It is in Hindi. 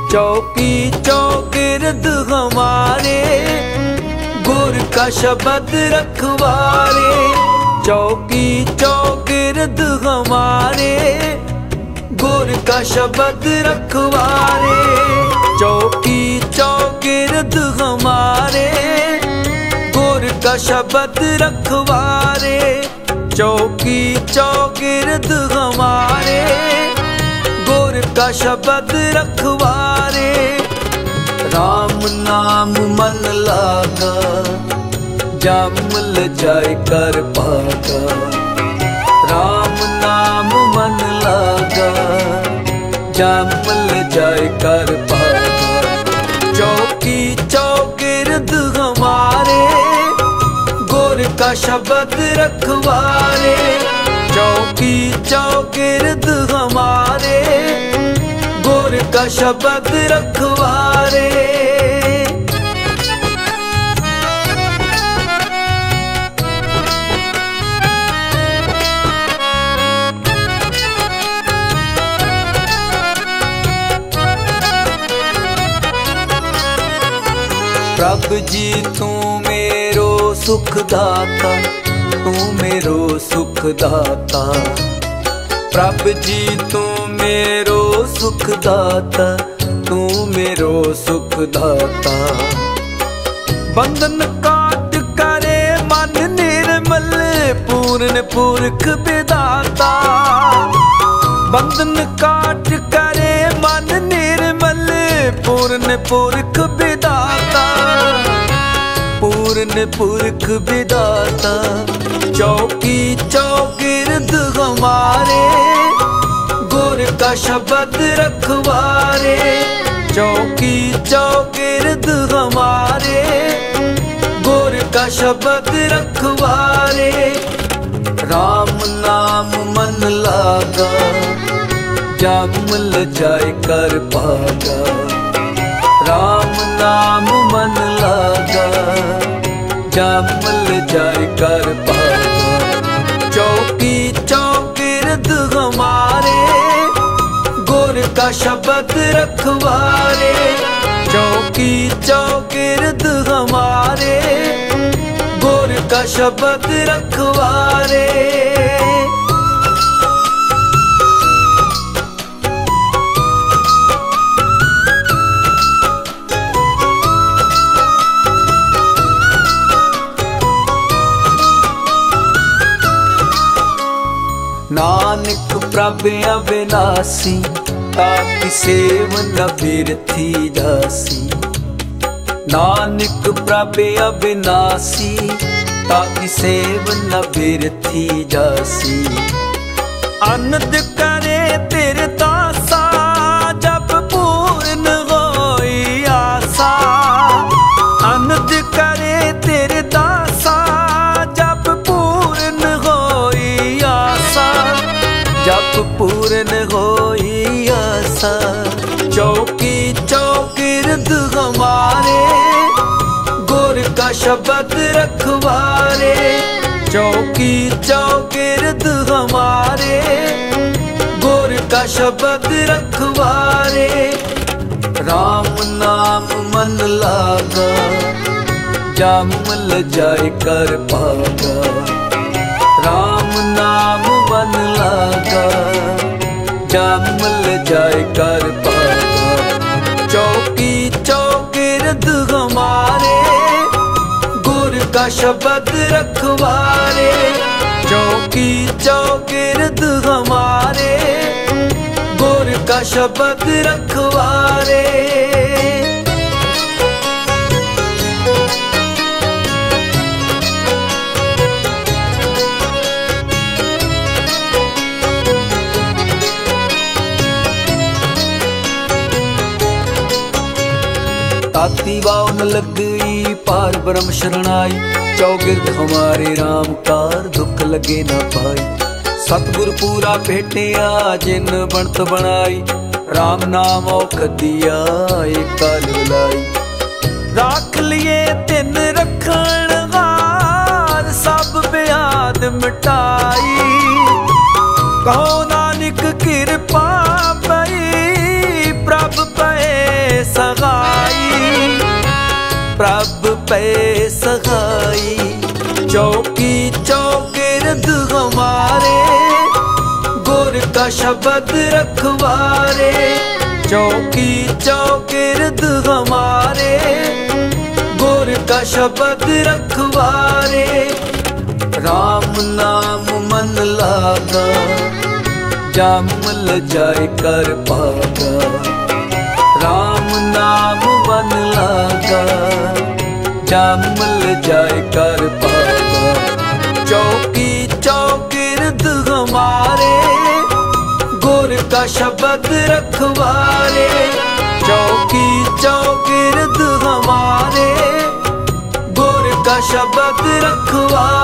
चौकी चौगिर्द हमारे गुर का शब्द रखवारे। चौकी चौगिर्द हमारे गुर का शब्द रखवारे। चौकी चौगिर्द हमारे गुर का शब्द रखवारे। चौकी चौगिर्द हमारे गुर का शब्द रखवारे। राम नाम मन लागा जमल जाय कर पागा। राम नाम मन लागा जमल जाय कर पागा। चौकी चौगिर्द हमारे गुर का शब्द रखवारे। चौकी चौगिर्द हमारे गुर का शब्द रखवारे। प्रभु जी तू मेरो सुख दाता, तू मेरो सुख दाता। प्रभु जी तू मेरो सुख दाता, तू मेरो सुख दाता। बंधन काट करे मन निर्मल पूर्ण पुरख विदाता। बंधन काट करे मन निर्मल पूर्ण पुरख विदाता। पूर्ण पुरख विदाता। चौकी चौगिर्द हमारे गुर का शब्द रखवारे। चौकी चौगिर्द हमारे गुर का शब्द रखवारे। राम नाम मन लागा जमल जाय कर पागा। राम नाम मन लागा जमल जाय कर पागा। चौकी चौगिर्द हमारे गुर का शब्द रखवारे। चौकी चौगिर्द हमारे गुर का शब्द रखवारे। नानक प्रभ अविनाशी ताकि सेव न बिरथी जासी। नानक प्रभ अविनाशी ताकि सेव न बिरथी जासी। आनंद करे तेरे दासा जब पूर्ण होई आसा। आनंद करे तेरे दासा जब पूर्ण होई आसा। जब पूर्ण होई आसा। चौकी चौगिर्द हमारे गुर का शब्द रखवारे। चौकी चौगिर्द हमारे गुर का शब्द रखवारे। राम नाम मन लागा जमल जाय कर पागा। राम नाम मन लागा जमल जाय कर पागा। चौकी चौगिर्द हमारे गुर का शब्द रखवारे। चौकी चौगिर्द हमारे गुर का शब्द रखवारे। ताती वाउन लग गई पार ब्रह्म शरणाई। चौगिर्द हमारे राम कार दुख लगे न पाई। सतगुर पूरा भेटिया जिन बनत बनाई। राम नाम औख दिया एक काल बुलाई। राख लिए तिन रखण हार सब ब्याद मिटाई। कहो नानक कृपा पई प्रभ पए प्रभ पे सहाई। चौकी चौगिर्द हमारे गुर का शब्द रखवारे। चौकी चौगिर्द हमारे गुर का शब्द रखवारे। राम नाम मन लागा जामल जाए कर पागा। राम नाम मन लागा जामल जाए कर पागा। चौकी चौगिर्द हमारे गुर का शब्द रखवारे। चौकी चौगिर्द हमारे गुर का शब्द रखवारे।